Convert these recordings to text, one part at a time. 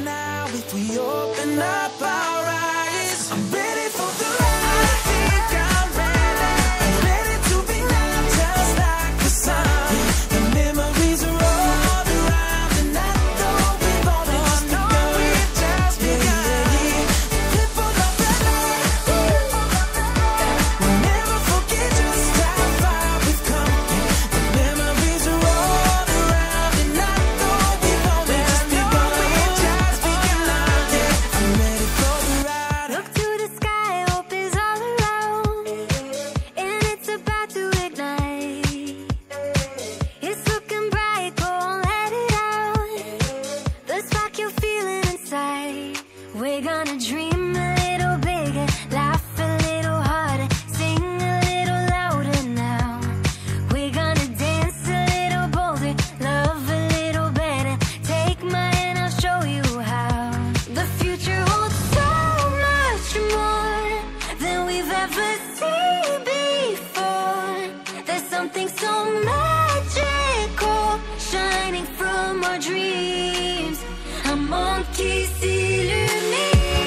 now if we open up our eyes. I'm ready for the ride. I think I'm ready. I'm ready to be loved just like the sun. The memories are all around, and I know we've only just begun. We've just begun. People of the night, we'll never forget just how far we've come. The memories are all around, and I know we've only just begun. We've just begun. Yeah, I'm ready for the ride. Look to the sky, hope is all around, and it's about to ignite. It's looking bright, go on, let it out. The spark you're feeling inside. We're gonna dream a little bigger, laugh a little harder, sing a little louder now. We're gonna dance a little bolder, love a little better. Take my hand, I'll show you how. The future holds so much more than we've ever seen before. There's something so magical shining from our dreams. Un monde qui s'illumine.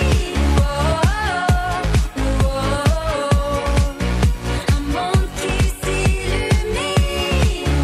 Un monde qui s'illumine.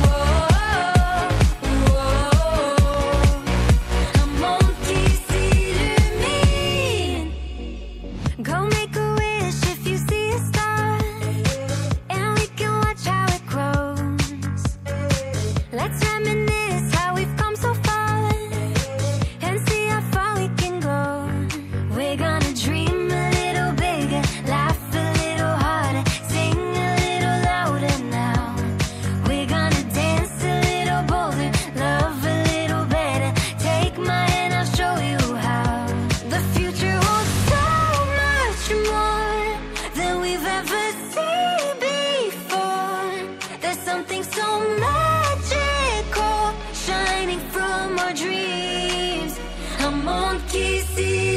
Un monde qui s'illumine. Go make a wish if you see a star, and we can watch how it grows. Let's reminisce how we've come so far, and see how far we can go. We're gonna dream a little bigger, laugh a little harder, sing a little louder now. We're gonna dance a little bolder, love a little better. Take my hand, I'll show you how. The future holds so much more than we've ever seen before. There's something so magical shining from our dreams. Un monde qui s'illumine.